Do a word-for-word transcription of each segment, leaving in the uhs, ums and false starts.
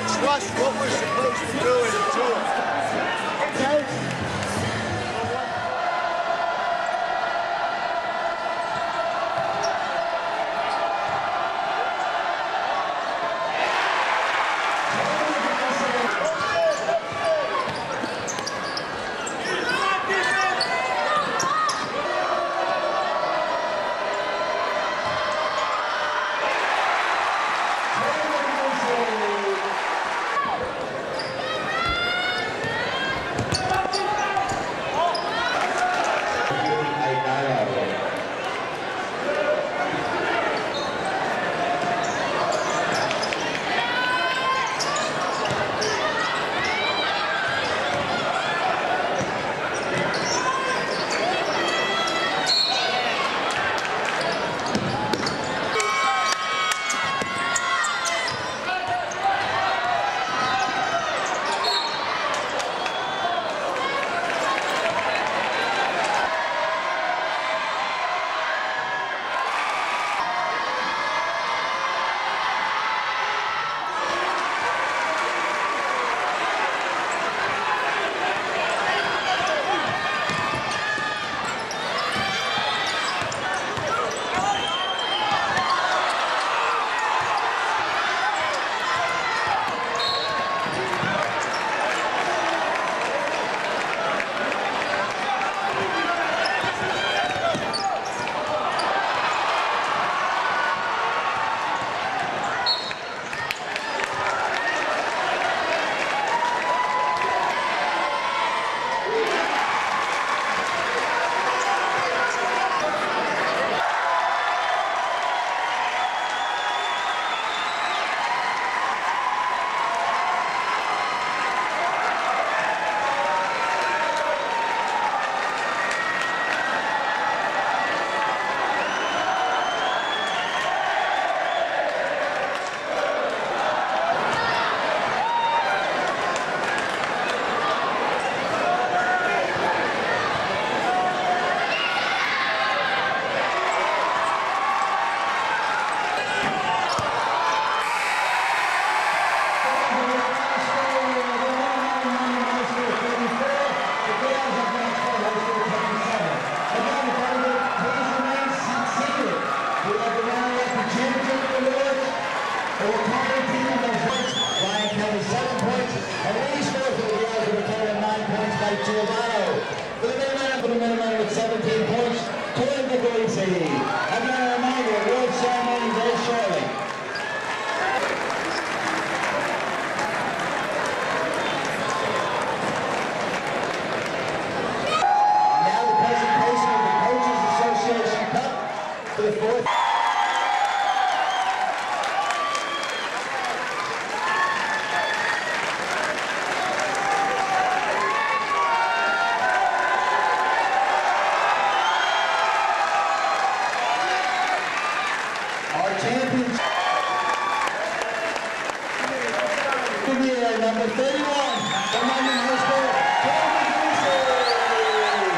trust what we're supposed to do and do it. Okay? Giordano. For the Minutemen, for the Minutemen with seventeen points, Tore Vicarisi. Again, a reminder, award ceremony very shortly. Now the presentation of the Coaches Association Cup for the fourth. Champions. Number thirty-one, from Mendham High School, Tore Vicarisi.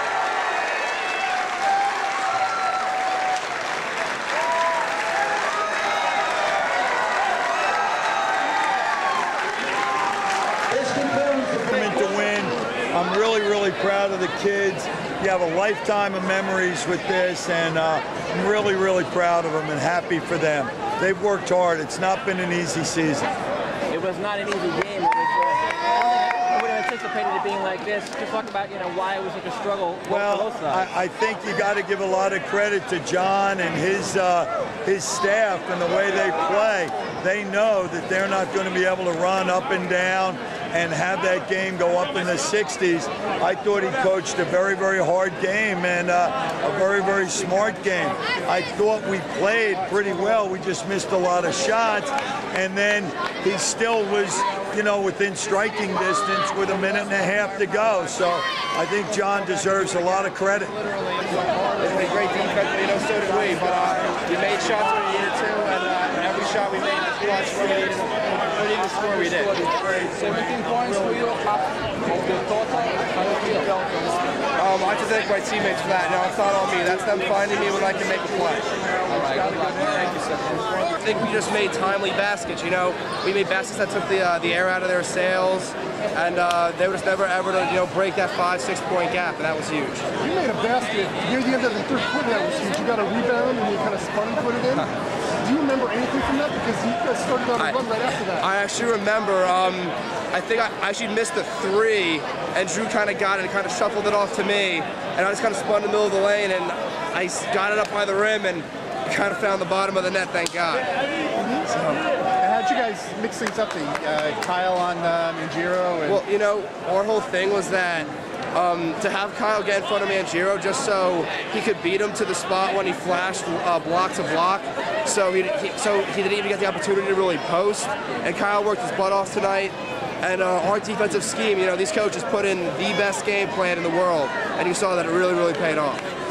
This concludes the tournament to win. I'm really, really proud of the kids. You have a lifetime of memories with this, and uh, I'm really, really proud of them and happy for them. They've worked hard. It's not been an easy season. It was not an easy game. It was, uh, I don't think I would have anticipated it being like this. Just talk about, you know, why it was such a struggle. Well, I, I think you got to give a lot of credit to John and his uh, his staff and the way they play. They know that they're not going to be able to run up and down and have that game go up in the sixties. I thought he coached a very, very hard game and uh, a very, very smart game. I thought we played pretty well. We just missed a lot of shots, and then he still was, you know, within striking distance with a minute and a half to go. So I think John deserves a lot of credit. They played great defense, you know, so did we. But uh, we made shots when we needed to, and uh, every shot we made was clutch when we needed to. We needed to score, we did. seventeen points for you, half of the total. How do you feel? Um, I have to thank my teammates for that. No, it's not on me. That's them finding me when I can make a play. All right. Thank you, sir. think we just made timely baskets. You know, we made baskets that took the uh, the air out of their sails, and uh, they were just never ever to you know break that five six point gap, and that was huge. You made a basket near the end of the third quarter. That was huge. You got a rebound and you kind of spun and put it in. Do you remember anything from that? Because you guys started on a run right after that. I actually remember. Um, I think I actually missed a three, and Drew kind of got it and kind of shuffled it off to me, and I just kind of spun in the middle of the lane, and I got it up by the rim and kind of found the bottom of the net, thank God. Mm-hmm. So, how'd you guys mix things up? The uh, Kyle on uh, Manjiro? And well, you know, our whole thing was that um, to have Kyle get in front of Manjiro just so he could beat him to the spot when he flashed uh, block to block. So he, he so he didn't even get the opportunity to really post. And Kyle worked his butt off tonight. And uh, our defensive scheme, you know, these coaches put in the best game plan in the world, and you saw that it really, really paid off.